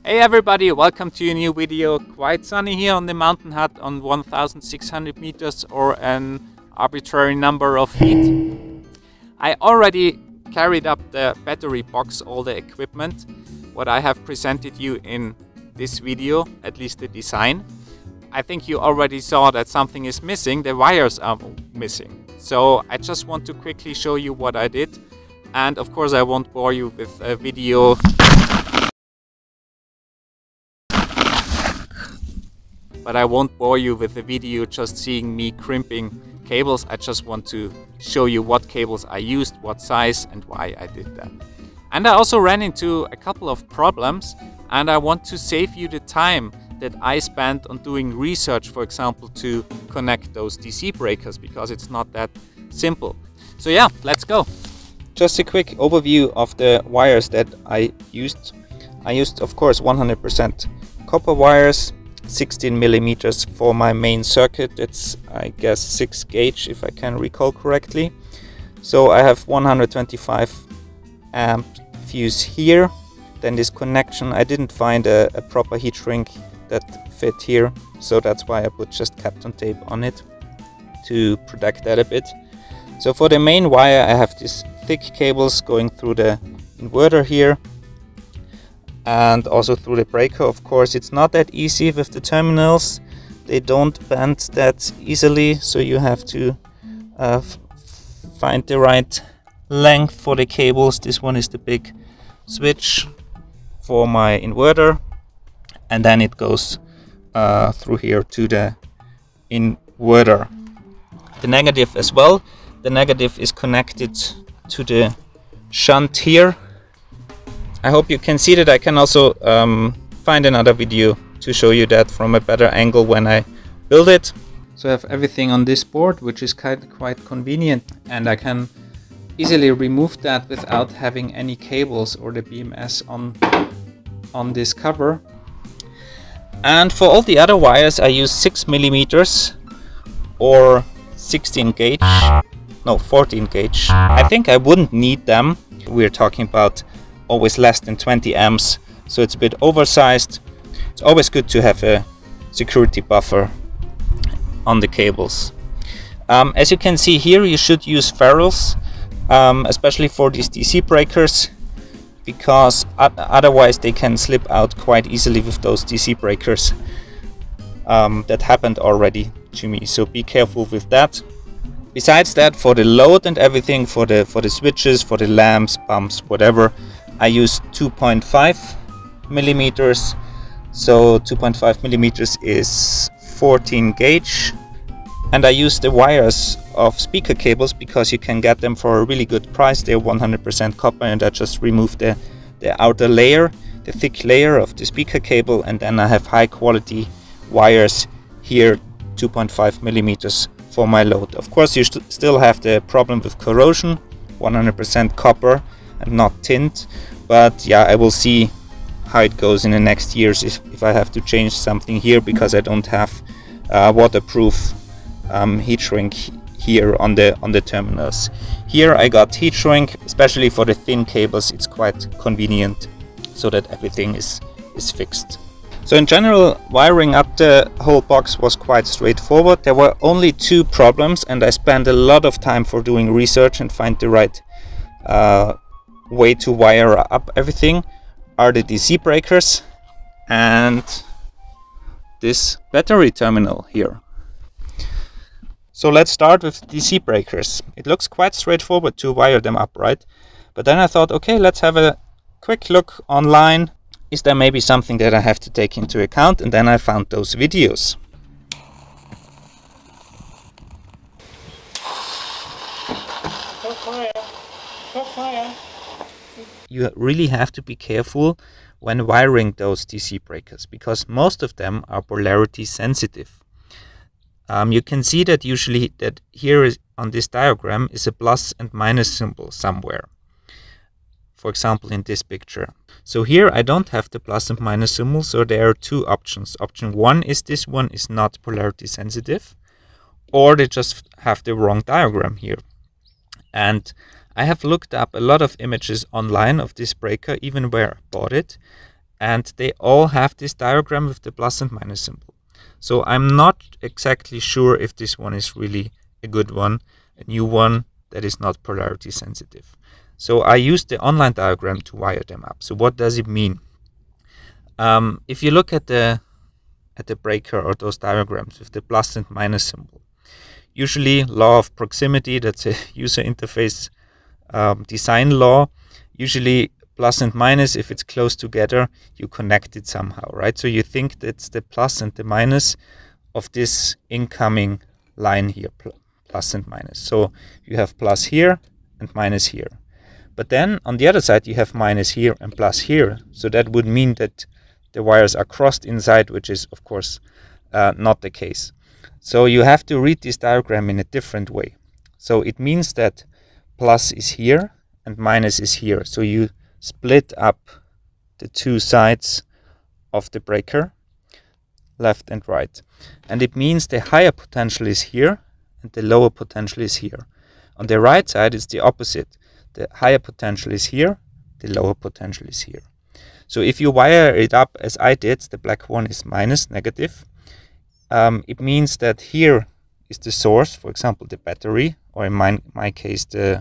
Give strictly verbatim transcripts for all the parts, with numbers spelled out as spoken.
Hey everybody, welcome to a new video. Quite sunny here on the mountain hut on one thousand six hundred meters or an arbitrary number of feet. I already carried up the battery box, all the equipment, what I have presented you in this video, at least the design. I think you already saw that something is missing, the wires are missing. So I just want to quickly show you what I did. And of course I won't bore you with a video. But I won't bore you with the video just seeing me crimping cables. I just want to show you what cables I used, what size and why I did that. And I also ran into a couple of problems and I want to save you the time that I spent on doing research, for example, to connect those D C breakers, because it's not that simple. So yeah, let's go. Just a quick overview of the wires that I used. I used, of course, one hundred percent copper wires, sixteen millimeters for my main circuit. It's, I guess, six gauge if I can recall correctly. So I have one hundred twenty-five amp fuse here. Then this connection, I didn't find a, a proper heat shrink that fit here, so that's why I put just Kapton tape on it to protect that a bit. So for the main wire I have these thick cables going through the inverter here and also through the breaker. Of course, it's not that easy with the terminals, they don't bend that easily, so you have to uh, find the right length for the cables. This one is the big switch for my inverter, and then it goes uh, through here to the inverter. The negative as well, the negative is connected to the shunt here. I hope you can see that. I can also um, find another video to show you that from a better angle when I build it. So I have everything on this board, which is quite, quite convenient, and I can easily remove that without having any cables or the B M S on, on this cover. And for all the other wires I use six millimeters or sixteen gauge, no, fourteen gauge. I think I wouldn't need them. We're talking about always less than twenty amps, so it's a bit oversized. It's always good to have a security buffer on the cables. Um, as you can see here, you should use ferrules, um, especially for these D C breakers, because otherwise they can slip out quite easily with those D C breakers. Um, that happened already to me, so be careful with that. Besides that, for the load and everything, for the for the switches, for the lamps, pumps, whatever, I use two point five millimeters. So two point five millimeters is fourteen gauge. And I use the wires of speaker cables because you can get them for a really good price. They're one hundred percent copper, and I just remove the, the outer layer, the thick layer of the speaker cable, and then I have high quality wires here, two point five millimeters for my load. Of course, you st still have the problem with corrosion, one hundred percent copper and not tint, but yeah, I will see how it goes in the next years if, if I have to change something here, because I don't have uh, waterproof um, heat shrink here on the on the terminals. Here I got heat shrink, especially for the thin cables. It's quite convenient so that everything is is fixed. So in general, wiring up the whole box was quite straightforward. There were only two problems, and I spent a lot of time for doing research and find the right uh, way to wire up everything. Are the D C breakers and this battery terminal here. So let's start with D C breakers. It looks quite straightforward to wire them up, right? But then I thought, okay, let's have a quick look online. Is there maybe something that I have to take into account? And then I found those videos. Caught fire! Caught fire! You really have to be careful when wiring those D C breakers, because most of them are polarity sensitive. Um, you can see that usually that here is on this diagram is a plus and minus symbol somewhere. For example, in this picture. So here I don't have the plus and minus symbol, so there are two options. Option one is this one is not polarity sensitive, or they just have the wrong diagram here. And I have looked up a lot of images online of this breaker, even where I bought it, and they all have this diagram with the plus and minus symbol. So I'm not exactly sure if this one is really a good one, a new one that is not polarity sensitive. So I used the online diagram to wire them up. So what does it mean? Um, if you look at the at the breaker or those diagrams with the plus and minus symbol, usually law of proximity, that's a user interface um, design law, usually plus and minus, if it's close together, you connect it somehow, right? So you think that's the plus and the minus of this incoming line here, plus and minus. So you have plus here and minus here. But then on the other side, you have minus here and plus here. So that would mean that the wires are crossed inside, which is, of course, uh, not the case. So you have to read this diagram in a different way. So it means that plus is here and minus is here. So you split up the two sides of the breaker, left and right. And it means the higher potential is here and the lower potential is here. On the right side, it's the opposite. The higher potential is here, the lower potential is here. So if you wire it up as I did, the black one is minus, negative. Um, it means that here is the source, for example, the battery, or in my, my case, the,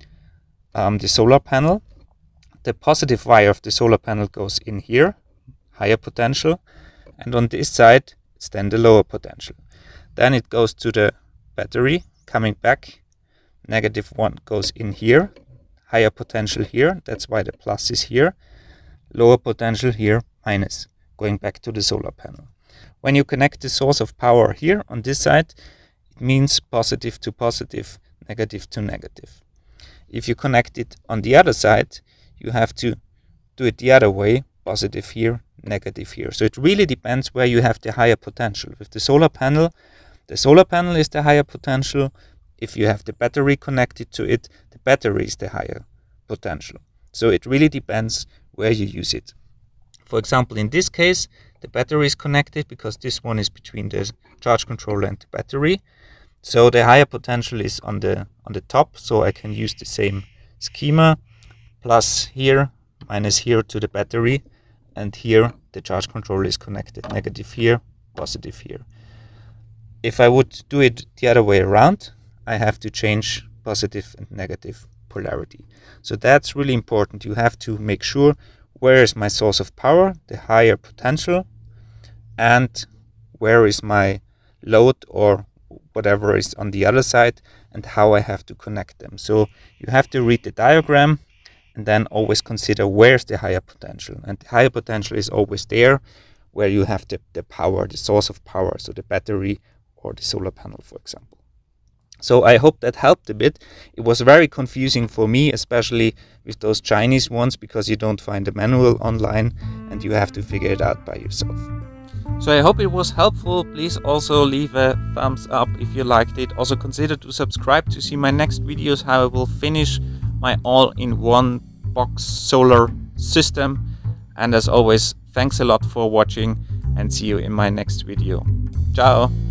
um, the solar panel. The positive wire of the solar panel goes in here, higher potential, and on this side, it's then the lower potential. Then it goes to the battery, coming back, negative one goes in here, higher potential here, that's why the plus is here, lower potential here, minus, going back to the solar panel. When you connect the source of power here on this side, it means positive to positive, negative to negative. If you connect it on the other side, you have to do it the other way, positive here, negative here. So it really depends where you have the higher potential. With the solar panel, the solar panel is the higher potential. If you have the battery connected to it, the battery is the higher potential. So it really depends where you use it. For example, in this case, the battery is connected because this one is between the charge controller and the battery. So the higher potential is on the on the top, so I can use the same schema, plus here, minus here to the battery, and here the charge controller is connected, negative here, positive here. If I would do it the other way around, I have to change positive and negative polarity. So that's really important. You have to make sure where is my source of power, the higher potential, and where is my load or whatever is on the other side, and how I have to connect them. So you have to read the diagram and then always consider where's the higher potential. And the higher potential is always there where you have the, the power, the source of power, so the battery or the solar panel, for example. So I hope that helped a bit. It was very confusing for me, especially with those Chinese ones, because you don't find a manual online and you have to figure it out by yourself. So I hope it was helpful. Please also leave a thumbs up if you liked it. Also consider to subscribe to see my next videos, how I will finish my all-in-one box solar system. And as always, thanks a lot for watching and see you in my next video. Ciao!